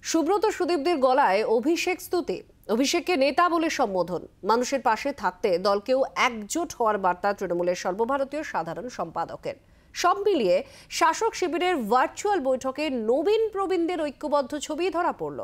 সুব্রত সুদীপদের গলায় অভিষেক স্তুতি। অভিষেককে নেতা বলে সম্বোধন। মানুষের পাশে থাকতে দলকেও একজোট হওয়ার বার্তা তৃণমূলের সর্বভারতীয় সাধারণ সম্পাদকের। সব মিলিয়ে শাসক শিবিরের ভার্চুয়াল বৈঠকে নবীন প্রবীণদের ঐক্যবদ্ধ ছবি ধরা পড়ল।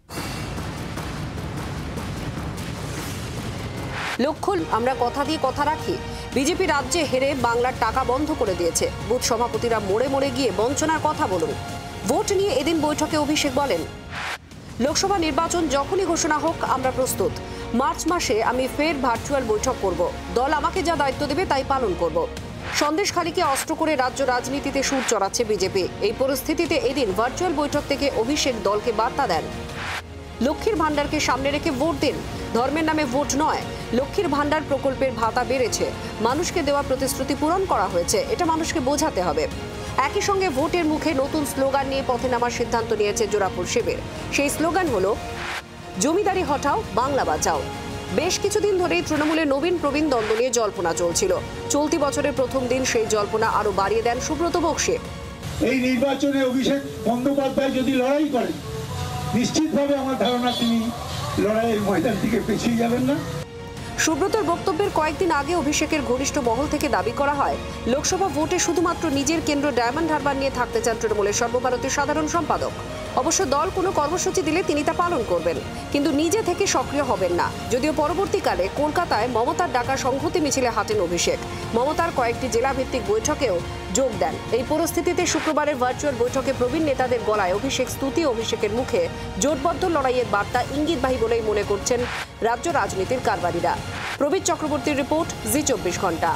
লক্ষ্য, আমরা কথা দিয়ে কথা রাখি। বিজেপি রাজ্যে হেরে বাংলার টাকা বন্ধ করে দিয়েছে। বুথ সভাপতিরা মোড়ে মোড়ে গিয়ে বঞ্চনার কথা বলুন। ভোট নিয়ে এদিন বৈঠকে অভিষেক বলেন, লোকসভা নির্বাচন যখনই ঘোষণা হোক আমরা প্রস্তুত। মার্চ মাসে আমি ফের ভার্চুয়াল বৈঠক করব। দল আমাকে যা দায়িত্ব দেবে তাই পালন করব। সন্দেশখালীকে অস্ত্র করে রাজ্য রাজনীতিতে সুর চড়াচ্ছে বিজেপি। এই পরিস্থিতিতে এদিন ভার্চুয়াল বৈঠক থেকে অভিষেক দলকে বার্তা দেন, লক্ষ্মীর ভান্ডারকে সামনে রেখে ভোট দিন। ধর্মের নামে ভোট নয়। লক্ষ্মীর ভান্ডার প্রকল্পের ভাতা বেড়েছে, মানুষকে দেওয়া প্রতিশ্রুতি পূরণ করা হয়েছে, এটা মানুষকে বোঝাতে হবে। একই সঙ্গে ভোটের মুখে নতুন স্লোগান নিয়ে পথে নামার সিদ্ধান্ত নিয়েছে জোড়াফুল শিবির। সেই স্লোগান হলো, জমিদারি হটাও, বাংলা বাঁচাও। বেশ কিছুদিন ধরেই তৃণমূলের নবীন প্রবীণ দ্বন্দ্ব নিয়ে জল্পনা চলছিল। চলতি বছরের প্রথম দিন সেই জল্পনা আরো বাড়িয়ে দেন সুব্রত বক্সী। এই নির্বাচনে অভিষেক বন্দ্যোপাধ্যায় যদি লড়াই করেন, নিশ্চিতভাবে আমার ধারণা তিনি লড়াইয়ের ময়দান থেকে পিছিয়ে যাবেন না। সুব্রতর বক্তব্যের কয়েকদিন আগে অভিষেকের ঘনিষ্ঠ মহল থেকে দাবি করা হয়, লোকসভা ভোটে শুধুমাত্র নিজের কেন্দ্র ডায়মন্ড হারবার নিয়ে থাকতে চান তৃণমূলের সর্বভারতীয় সাধারণ সম্পাদক। অবশ্য দল কোনো কর্মসূচি দিলে তিনি তা পালন করবেন, কিন্তু নিজে থেকে সক্রিয় হবেন না। যদিও পরবর্তীকালে কলকাতায় মমতার ডাকা সংহতি মিছিলে হাঁটেন অভিষেক। মমতার কয়েকটি জেলাভিত্তিক বৈঠকেও যোগ দেন। এই পরিস্থিতিতে শুক্রবারের ভার্চুয়াল বৈঠকে প্রবীণ নেতাদের গলায় অভিষেক স্তুতি। অভিষেকের মুখে জোটবদ্ধ লড়াইয়ের বার্তা ইঙ্গিতবাহী বলেই মনে করছেন রাজ্য রাজনীতির কারবারিরা। প্রবীর চক্রবর্তীর রিপোর্ট, জি 24 ঘন্টা।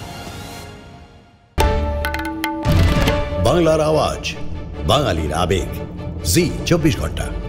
বাংলার আওয়াজ, বাঙালির আবেগ, জি 24 ঘন্টা।